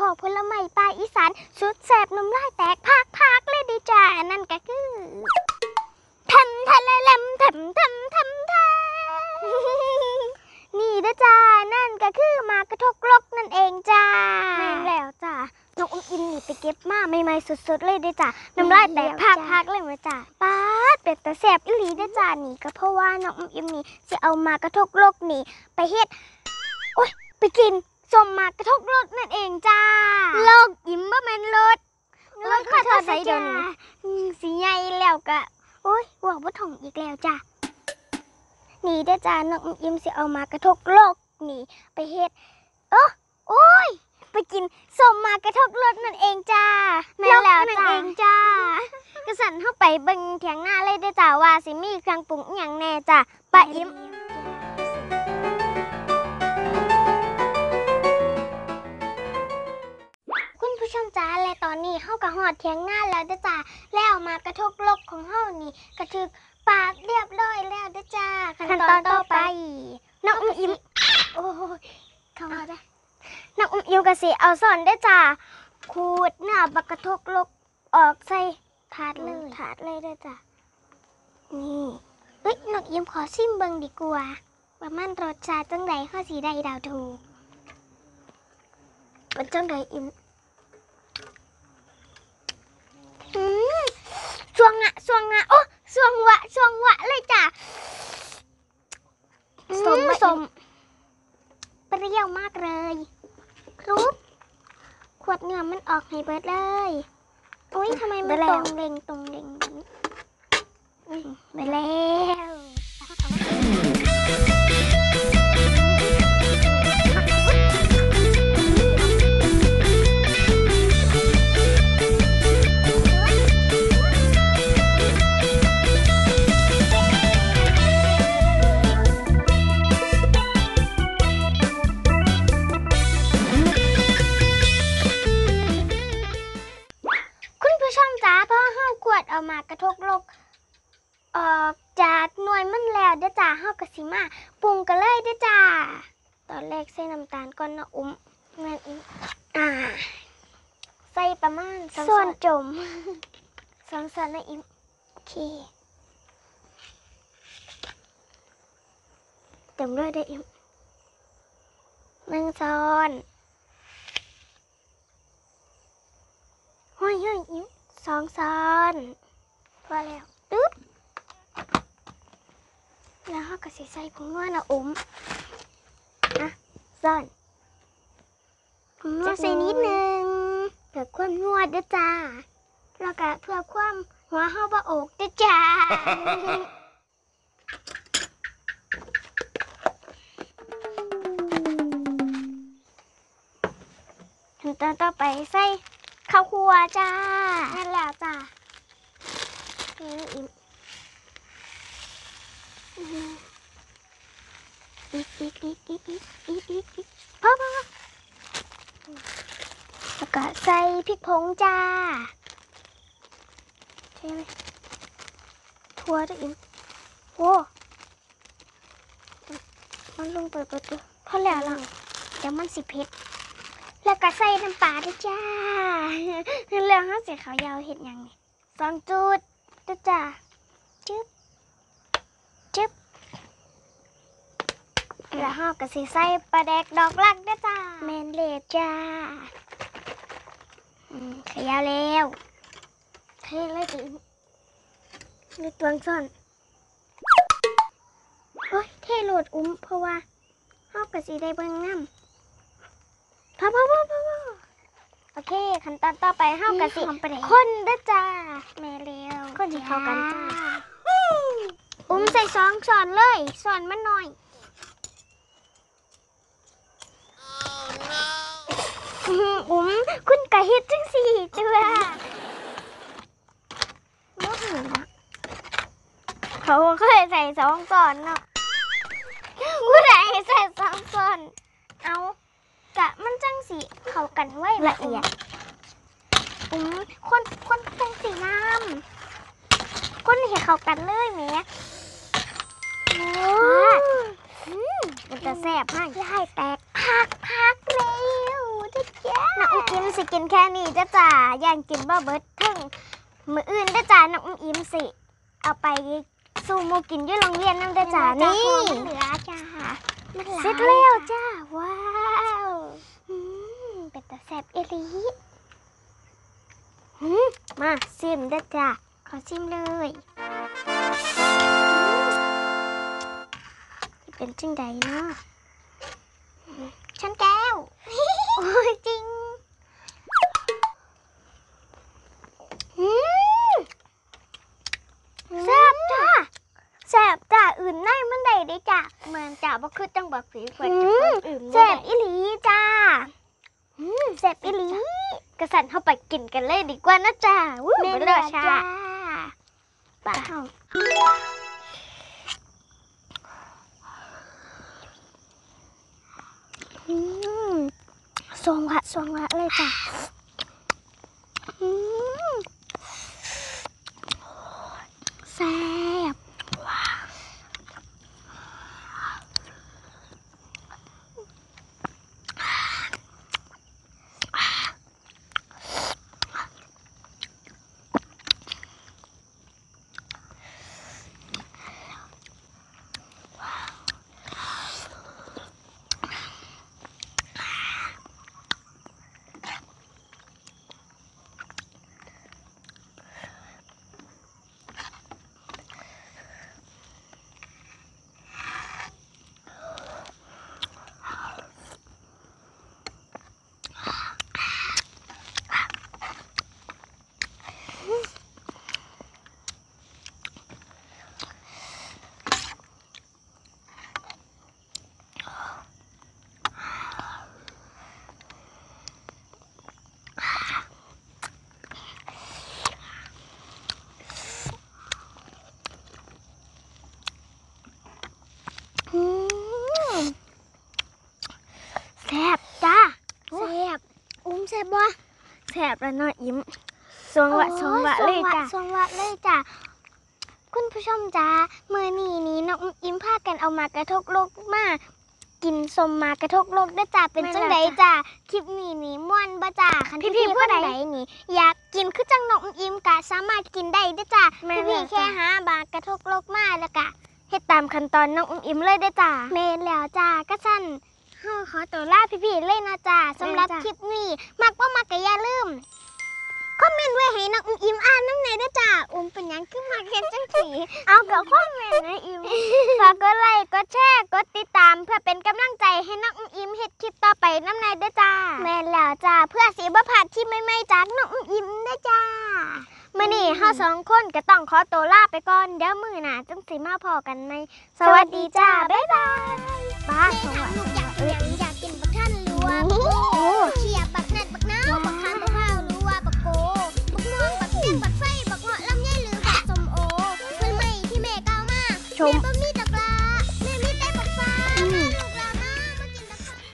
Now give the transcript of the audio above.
ของผลไม้ปลาอีสานสุดแซ่บน้ำลายแตกพักเลยดิจ้านั่นก็คือทำทะเลลำทำนี่นะจ้านั่นก็คือมากระทกลกนั่นเองจ้าแม่นแล้วจ้าน้องอุ้มอิมนี่ไปเก็บมาใหม่ๆสุดๆเลยเด้จ้าน้ำลายแตกพักเลยมาจ้าป๊าดเป็ดแต่แซ่บอีหลีเด้จ้านี่ก็เพราะว่าน้องอุ้มอิมนี่จะเอามากระทกลกนี่ไปเฮ็ดโอ๊ยไปกินสมมากระทกรถนั่นเองจ้าโลกอิ่มบ่แม่นรถข้าเธอใส่เดี๋ยวนี้สีใหญ่แล้วก็โอ๊ยว่าบ่ท่องอีกแล้วจ้านี่เด้อจ้าน้องอิ่มสิเอามากระทกโลกนี่ไปเฮ็ดโอ้ยไปกินสมมากระทกรถนั่นเองจ้าแม่นแล้วนั่นเองจ้ากระสันเข้าไปเบิ่งเถียงหน้าเลยเด้อจ้าว่าสิมีเครื่องปรุงอีหยังแน่จ้าป้าอิ่มผู้ชมจ้าและตอนนี้เฮากะฮอดเถียงหน้าแล้วเด้อจ้าแล้วมากระทกลกของเฮานี่ก็ถึกปาดเรียบร้อยแล้วเด้อจ้าขั้นตอนต่อไปน้องอุ้มอิมโอ้ยเข้ามาได้น้องอุ้มอิมก็สิเอาซ่อนเด้อจ้าขูดเนื้อบักกระทกลกออกใส่ถาดเลยเด้อจ้านี่เอ้ยน้องอิมขอชิมเบิ่งดีกว่าว่ามันรสชาติจังไดเฮาสิได้ดาวถูกเป็นจังไดอิมสวงอะโอ้สวงวะเลยจ้ะสมเปรี้ยวมากเลยรูปขวดเนื้อมันออกให้เบิดเลยอุ้ยทำไมมันตรงเร่งไปแล้วเอามากระทกลกออกจากหน่วยมันแล้วเด้อจ้าเฮากะสิมาปรุงกันเลยเด้อจ้าตอนแรกใส่น้ำตาลก่อนนะอุ้มแม่นอุ้มใส่ประมาณส่วนจม2 ช้อนนะอิมโอเคเติมด้วยได้อิม1 ช้อนเฮ้ยอิม2 ช้อนพอแล้วตึ๊บแล้วเราก็ใส่ผงนัวนะอุ้มซ่อนผงนัวใส่นิดนึงเพื่อความนัวเด้อจ้าแล้วก็เพื่อความหัวเฮาบ่อกเด้อจ้าขั้นตอนต่อไปใส่ข้าวคั่วจ้านั่นแล้วจ้าอีกพอแล้วก็ใส่พริกผงจ้าใช่ไหมทั่วด้วยอิมโว้มันลงเปิดประตูพอแล้วล่ะเดี๋ยวมันสิเผ็ดแล้วก็ใส่น้ำปลาด้วยจ้าเรื่องเขาเสียขาวยาวเห็ดยังไง2 จุดด้วยจ้าจึ๊บแล้วเขาก็สิใส่ปลาแดกดอกลักด้วยจ้าแมนเลดจ้าขยาวแล้วเทเลยดิในตัวซ่อนโอ้ยเทโหลดอุ้มเพราะว่าเขาก็สิได้เบิ่งน้ำพอโอเคขั้นตอนต่อไปเฮากะสิคนเด้อจ้าแม่เร็วคนที่เข้ากันจ้าอุ้มใส่2 ช้อนเลยช้อนมันหน่อยอุ้มคุณกะเฮ็ดจังสี่จ้าบ่เห็นนะเขาเคยใส่2 ช้อนเนาะผู้ใดใส่2 ช้อนเอากะมันจังสีเข้ากันไว้ละเอียดคนจังสีน้ำคนเห็นเข้ากันเลยแม่มันจะแซ่บมากให้แตกพักเร็วจะเจน้องอุ้มอิ่มสิกินแค่นี้จ้าจ้าย่างกินบ่เบิดถึงมื้ออื่นจ้าจ้าน้องอุ้มอิ่มสิเอาไปสู่หมู่กินอยู่โรงเรียนนำจ้าจ้านี่เหลือจ้าเสร็จแล้วจ้าว้าวเป็นตาแซ่บอีหลีมาชิมจ้าจ้าขอชิมเลยเป็นจังใดเนาะฉันแก้วโอ้ยจริงแซ่บจ้าแซ่บจ้าอื่นในมันได้ได้จ้าเหมือนจ้าบ่คือจังบักสีขวดจะอื่นแซ่บอีหลีจ้าแซ่บอีหลีกระสันเข้าไปกินกันเลยดีกว่านะจ้าแม่เลยจ้าป่าสวงวะเลยจ้ะแซ่บแซ่บจ้าแซ่บแซ่บบ่แซ่บแล้วเนาะอิ่มสวงวะเลยจ้าสวงวะเลยจ้าคุณผู้ชมจ้ามื้อนี้น้องอิ่มพากันเอามากระทกโลกมากินสมมากระทกโลกได้จ้าเป็นจังไดจ้าคลิปนี้นี่ม่วนบ่จ้าคันพี่ผู้ใดนี่อยากกินคือจังน้องอิ่มก็สามารถกินได้เด้อจ้าพี่แค่หาบากระทกโลกมาแล้วก็เฮ็ดตามขั้นตอนน้องอิ่มเลยเด้อจ้าแม่นแล้วจ้าก็ซั่นเฮาขอตัวลาพี่ๆเลยนะจ้าสำหรับคลิปนี้มักบ่มักก็อย่าลืมคอมเมนต์ไว้ให้น้องอิ่มอ่านนำแหน่เด้อจ้าเป็นหยังคือมักเฮ็ดจังซี่เอากับคอมเมนต์นะอิ่มฝากกดไลค์กดแชร์กดติดตามเพื่อเป็นกำลังใจให้น้องอิ่มเฮ็ดคลิปต่อไปนำแหน่เด้อจ้าแม่นแล้วจ้าเพื่อสิบ่พลาดคลิปใหม่ๆจากน้องอิ่มเด้อจ้ามื้อนี้เฮา2คนก็ต้องขอตัวลาไปก่อนเดี๋ยวมื้อหน้าจังสิมาพอกันใหม่สวัสดีจ้าบ๊ายบายบ้าสวัสดีอยากกินบักท่านรัวเขียบบักนั่นบักน้าวบักท่านบักข้าวรัวบักโกบักม่วงบักเสี้ยงบักไฟบักเงาะลำไยหรือบักส้มโอเพื่อนใหม่ที่แม่ก้าวมาชม